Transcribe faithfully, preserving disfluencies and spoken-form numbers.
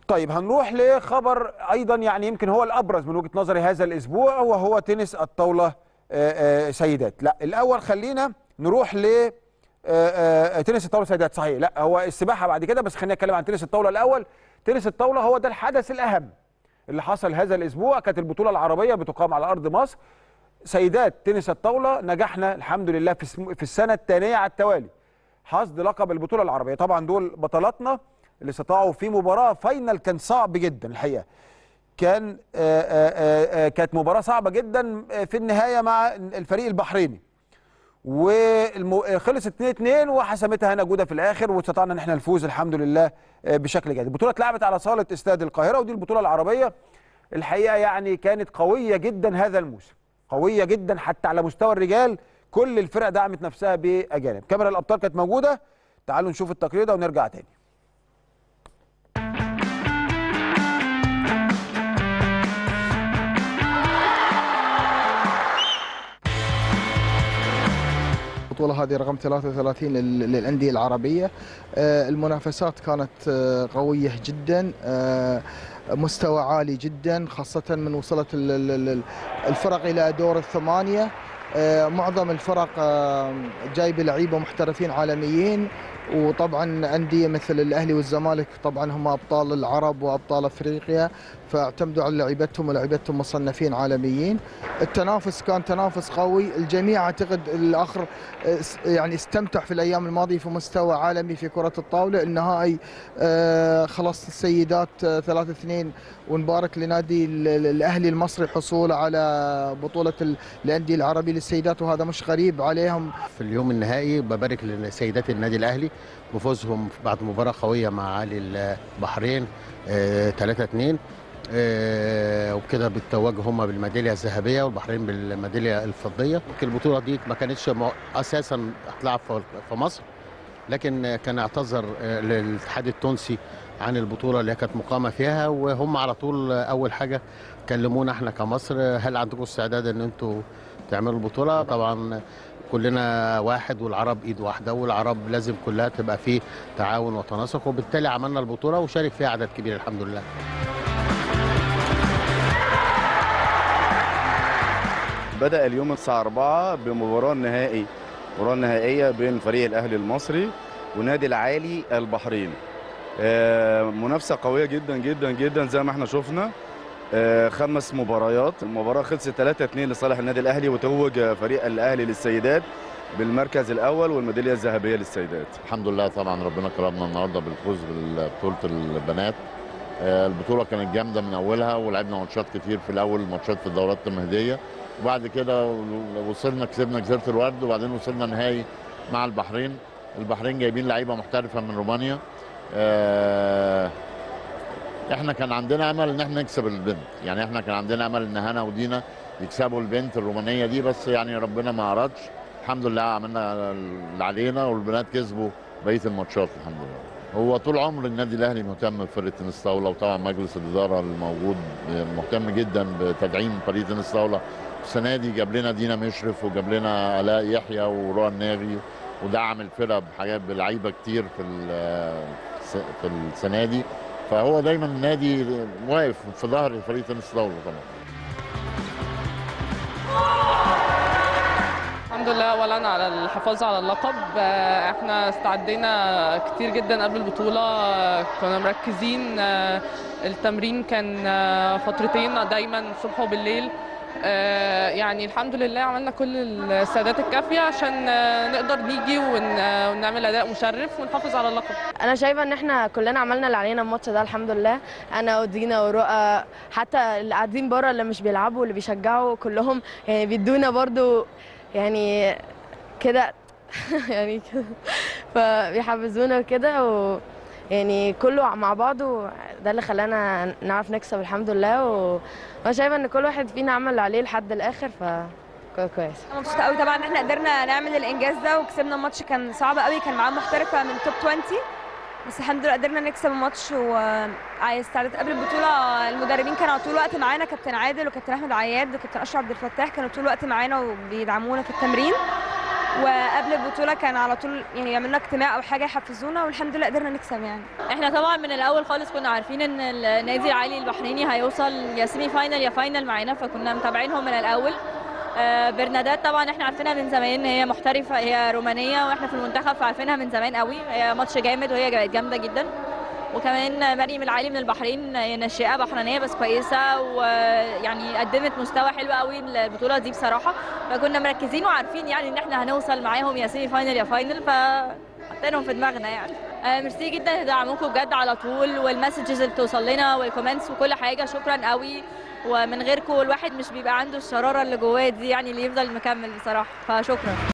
طيب هنروح لخبر ايضا يعني يمكن هو الابرز من وجهه نظري هذا الاسبوع، وهو تنس الطاوله سيدات. لا الاول خلينا نروح ل تنس الطاوله سيدات. صحيح، لا هو السباحه بعد كده، بس خلينا نتكلم عن تنس الطاوله الاول. تنس الطاوله هو ده الحدث الاهم اللي حصل هذا الاسبوع. كانت البطوله العربيه بتقام على ارض مصر. سيدات تنس الطاوله نجحنا الحمد لله في السنه الثانيه على التوالي حصد لقب البطوله العربيه. طبعا دول بطلاتنا اللي استطاعوا في مباراه فاينل كان صعب جدا الحقيقه. كان آآ آآ كانت مباراه صعبه جدا في النهايه مع الفريق البحريني، وخلصت اتنين اتنين وحسمتها هنا جوده في الاخر، واستطعنا ان احنا نفوز الحمد لله بشكل جيد. البطوله اتلعبت على صاله استاد القاهره، ودي البطوله العربيه. الحقيقه يعني كانت قويه جدا هذا الموسم، قويه جدا حتى على مستوى الرجال. كل الفرق دعمت نفسها باجانب. كاميرا الابطال كانت موجوده، تعالوا نشوف التقرير ده ونرجع تاني. البطولة هذه رقم ثلاثة وثلاثين للأندية العربية. المنافسات كانت قوية جدا، مستوى عالي جدا، خاصة من وصلت الفرق إلى دور الثمانية. معظم الفرق جايبة لعيبة محترفين عالميين، وطبعا أندية مثل الأهلي والزمالك طبعا هم أبطال العرب وأبطال أفريقيا، فاعتمدوا على لعيبتهم ولعيبتهم مصنفين عالميين. التنافس كان تنافس قوي، الجميع اعتقد الاخر يعني استمتع في الايام الماضيه في مستوى عالمي في كره الطاوله. النهائي خلاص السيدات ثلاثة اثنين، ونبارك لنادي الاهلي المصري حصوله على بطوله الانديه العربي للسيدات، وهذا مش غريب عليهم. في اليوم النهائي ببارك لسيدات النادي الاهلي بفوزهم بعد مباراه قويه مع علي البحرين ثلاثة اثنين، آه وبكده بالتوج هم بالميداليه الذهبيه والبحرين بالميداليه الفضيه. البطوله دي ما كانتش اساسا هتلعب في مصر، لكن كان اعتذر للاتحاد التونسي عن البطوله اللي كانت مقامه فيها، وهم على طول اول حاجه كلمونا احنا كمصر، هل عندكم استعداد ان انتوا تعملوا البطوله؟ طبعا كلنا واحد والعرب ايد واحده، والعرب لازم كلها تبقى فيه تعاون وتناسق، وبالتالي عملنا البطوله وشارك فيها عدد كبير الحمد لله. بدأ اليوم الساعة أربعة بمباراة نهائي مباراة نهائية بين فريق الأهلي المصري ونادي العالي البحرين. منافسة قوية جدا جدا جدا زي ما احنا شفنا. خمس مباريات، المباراة خلصت ثلاثة اثنين لصالح النادي الأهلي، وتوج فريق الأهلي للسيدات بالمركز الأول والميدالية الذهبية للسيدات. الحمد لله طبعا ربنا كرمنا النهارده بالفوز ببطولة البنات. البطولة كانت جامدة من أولها، ولعبنا ماتشات كتير في الأول، ماتشات في الدورات التمهيدية، وبعد كده وصلنا كسبنا جزيرة الورد، وبعدين وصلنا نهائي مع البحرين. البحرين جايبين لعيبة محترفة من رومانيا. احنا كان عندنا امل ان احنا نكسب البنت، يعني احنا كان عندنا امل ان هنا ودينا يكسبوا البنت الرومانية دي، بس يعني ربنا ما أرادش. الحمد لله عملنا اللي علينا، والبنات كسبوا بقية الماتشات الحمد لله. هو طول عمر النادي الاهلي مهتم بفرقه تنس طاوله، وطبعا مجلس الاداره الموجود مهتم جدا بتدعيم فريق تنس طاوله. السنه دي جاب لنا دينا مشرف، وجاب لنا الاء يحيى ورؤى الناغي، ودعم الفرقه بحاجات بلعيبه كتير في في السنه دي. فهو دايما النادي واقف في ظهر فريق تنس طاوله طبعا. الحمد لله اولا على الحفاظ على اللقب. احنا استعدينا كتير جدا قبل البطوله، كنا مركزين. التمرين كان فترتين دايما الصبح وبالليل. يعني الحمد لله عملنا كل الاستعدادات الكافيه عشان نقدر نيجي ونعمل اداء مشرف ونحافظ على اللقب. انا شايفه ان احنا كلنا عملنا اللي علينا الماتش ده الحمد لله. انا ودينا ورؤى، حتى اللي قاعدين بره اللي مش بيلعبوا واللي بيشجعوا كلهم يعني بيدونا برضو يعني كده يعني كده فبيحفزونا وكده، و يعني كله مع بعضه ده اللي خلانا نعرف نكسب الحمد لله. وانا شايفه ان كل واحد فينا عمل اللي عليه لحد الاخر، ف كويس. انا مبسوطه قوي طبعا ان احنا قدرنا نعمل الانجاز ده وكسبنا الماتش. كان صعب قوي، كان معاه محترفه من توب عشرين، بس الحمد لله قدرنا نكسب الماتش. واستعدت قبل البطوله المدربين كانوا طول الوقت معانا، كابتن عادل وكابتن احمد عياد وكابتن اشرف عبد الفتاح كانوا طول الوقت معانا وبيدعمونا في التمرين. وقبل البطوله كان على طول يعني يعملوا اجتماع او حاجه يحفزونا، والحمد لله قدرنا نكسب يعني. احنا طبعا من الاول خالص كنا عارفين ان النادي العالي البحريني هيوصل يا سيمي فاينل يا فاينل معانا، فكنا متابعينهم من الاول. آه برنادات طبعا احنا عارفينها من زمان، هي محترفه، هي رومانيه واحنا في المنتخب فعارفينها من زمان قوي، هي ماتش جامد وهي بقت جامده جدا. وكمان مريم العالي من البحرين، هي ناشئه بحرينيه بس كويسه، ويعني قدمت مستوى حلو قوي البطوله دي بصراحه، فكنا مركزين وعارفين يعني ان احنا هنوصل معاهم يا سيمي فاينل يا فاينل، فحطيناهم في دماغنا يعني. آه ميرسي جدا لدعمكم بجد على طول، والمسجز اللي بتوصل لنا والكومنتس وكل حاجه، شكرا قوي. ومن غيركم الواحد مش بيبقى عنده الشراره اللي جواه دي يعني اللي يفضل مكمل بصراحه، فشكرا.